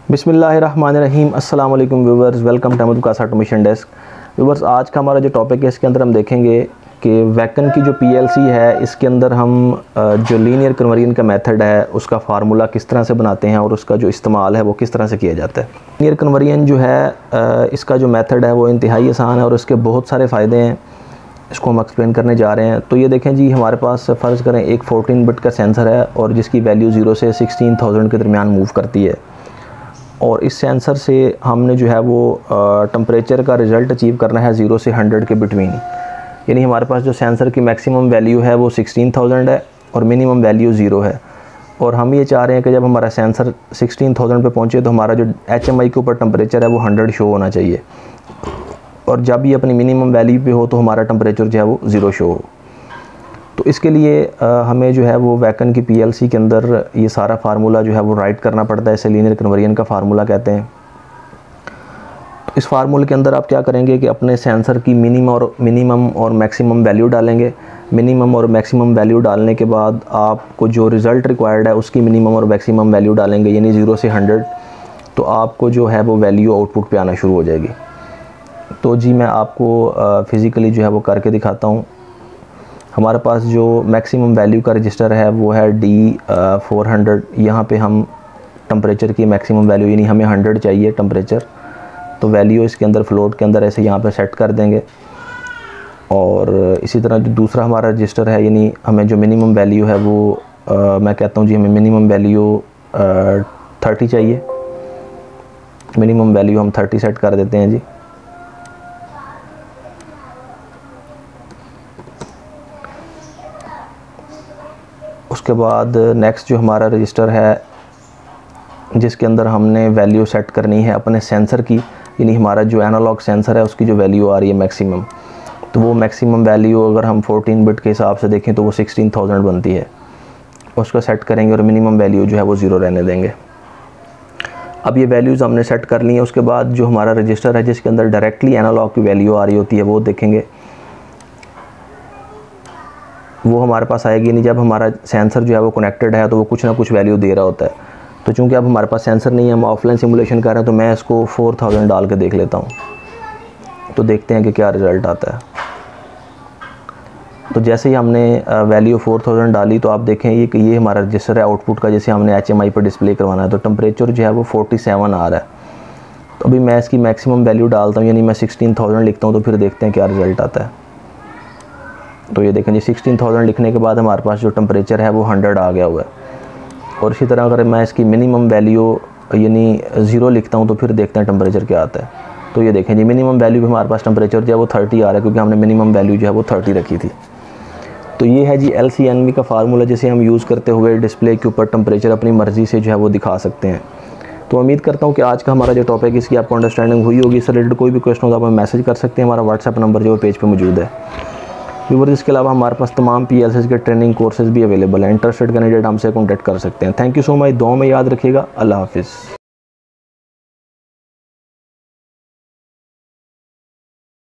बिस्मिल्लाहिर्रहमानिर्रहीम। अस्सलाम वालेकुम viewers, welcome to Ahmad Kasa automation desk. Viewers, आज का हमारा जो टॉपिक है इसके अंदर हम देखेंगे कि वैकन की जो पीएलसी है इसके अंदर हम जो लीनियर कन्वर्जन का मेथड है उसका फार्मूला किस तरह से बनाते हैं और उसका जो इस्तेमाल है वो किस तरह से किया जाता है। लीनियर कन्वर्जन जो है इसका जो मेथड है वो इंतहाई आसान है और इसके बहुत सारे फ़ायदे हैं। इसको हम एक्सप्लेन करने जा रहे हैं। तो ये देखें जी, हमारे पास फ़र्ज़ करें एक 14 बिट का सेंसर है और जिसकी वैल्यू 0 से 16,000 के दरमियान मूव करती है। और इस सेंसर से हमने जो है वो टेम्परेचर का रिज़ल्ट अचीव करना है 0 से 100 के बिटवीन। यानी हमारे पास जो सेंसर की मैक्सिमम वैल्यू है वो 16,000 है और मिनिमम वैल्यू 0 है। और हम ये चाह रहे हैं कि जब हमारा सेंसर 16,000 पे पहुँचे तो हमारा जो HMI के ऊपर टेम्परेचर है वो 100 शो होना चाहिए, और जब ये अपनी मिनिमम वैल्यू पे हो तो हमारा टेम्परेचर जो है वो 0 शो हो। तो इसके लिए हमें जो है वो वैकन की पीएलसी के अंदर ये सारा फार्मूला जो है वो राइट करना पड़ता है। इसे लीनियर कन्वर्जन का फार्मूला कहते हैं। तो इस फार्मूले के अंदर आप क्या करेंगे कि अपने सेंसर की मिनिमम और मैक्सिमम वैल्यू डालेंगे। मिनिमम और मैक्सिमम वैल्यू डालने के बाद आपको जो रिज़ल्ट रिक्वायर्ड है उसकी मिनिमम और मैक्सिमम वैल्यू डालेंगे, यानी 0 से 100। तो आपको जो है वो वैल्यू आउटपुट पे आना शुरू हो जाएगी। तो जी मैं आपको फ़िज़िकली जो है वो करके दिखाता हूँ। हमारे पास जो मैक्सिमम वैल्यू का रजिस्टर है वो है D400। यहाँ पे हम टेम्परेचर की मैक्सिमम वैल्यू, यानी हमें 100 चाहिए टेम्परेचर, तो वैल्यू इसके अंदर फ्लोट के अंदर ऐसे यहाँ पे सेट कर देंगे। और इसी तरह जो दूसरा हमारा रजिस्टर है, यानी हमें जो मिनिमम वैल्यू है वो मैं कहता हूँ जी हमें मिनिमम वैल्यू 30 चाहिए। मिनिमम वैल्यू हम 30 सेट कर देते हैं जी। उसके बाद नेक्स्ट जो हमारा रजिस्टर है जिसके अंदर हमने वैल्यू सेट करनी है अपने सेंसर की, यानी हमारा जो एनालॉग सेंसर है उसकी जो वैल्यू आ रही है मैक्सिमम, तो वो मैक्सिमम वैल्यू अगर हम 14 बिट के हिसाब से देखें तो वो 16,000 बनती है। उसको सेट करेंगे और मिनिमम वैल्यू जो है वो 0 रहने देंगे। अब ये वैल्यूज़ हमने सेट कर ली हैं। उसके बाद जो हमारा रजिस्टर है जिसके अंदर डायरेक्टली एनालॉग की वैल्यू आ रही होती है वो देखेंगे, वो हमारे पास आएगी। नहीं, जब हमारा सेंसर जो है वो कनेक्टेड है तो वो कुछ ना कुछ वैल्यू दे रहा होता है। तो चूंकि अब हमारे पास सेंसर नहीं है, हम ऑफलाइन सिमुलेशन कर रहे हैं, तो मैं इसको 4000 डाल के देख लेता हूँ। तो देखते हैं कि क्या रिज़ल्ट आता है। तो जैसे ही हमने वैल्यू 4000 डाली तो आप देखें कि ये हमारा रजिस्टर है आउटपुट का, जैसे हमने HMI पर डिस्प्ले करवाना है। तो टेम्परेचर जो है वो 47 आ रहा है। तो अभी मैं इसकी मैक्सिमम वैल्यू डालता हूँ, यानी मैं 16,000 लिखता हूँ, तो फिर देखते हैं क्या रिज़ल्ट आता है। तो ये देखें जी, 16,000 लिखने के बाद हमारे पास जो टेम्परेचर है वो 100 आ गया हुआ है। और इसी तरह अगर मैं इसकी मिनिमम वैल्यू यानी 0 लिखता हूँ तो फिर देखते हैं टेम्परेचर क्या आता है। तो ये देखें जी, मिनिमम वैल्यू भी हमारे पास टेम्परेचर जो है वो 30 आ रहा है, क्योंकि हमने मिनिमम वैल्यू जो है वो 30 रखी थी। तो ये है जी LCNV का फार्मूला, जिसे हम यूज़ करते हुए डिस्प्ले के ऊपर टेम्परेचर अपनी मर्ज़ी से जो है वो दिखा सकते हैं। तो उम्मीद करता हूँ कि आज का हमारा जो टॉपिक है इसकी आपको अंडरस्टैंडिंग हुई होगी। इससे रिलेटेड कोई भी क्वेश्चन हो तो आप हमें मैसेज कर सकते हैं। हमारा व्हाट्सएप नंबर जो है पेज पर मौजूद है। व्यूअर्स, इसके अलावा हमारे पास तमाम PLCs के ट्रेनिंग कोर्सेज भी अवेलेबल हैं। इंटरेस्टेड कैंडिडेट हमसे कॉन्टैक्ट कर सकते हैं। Thank you so much. दुआ में याद रखिएगा। अल्लाह हाफिज़।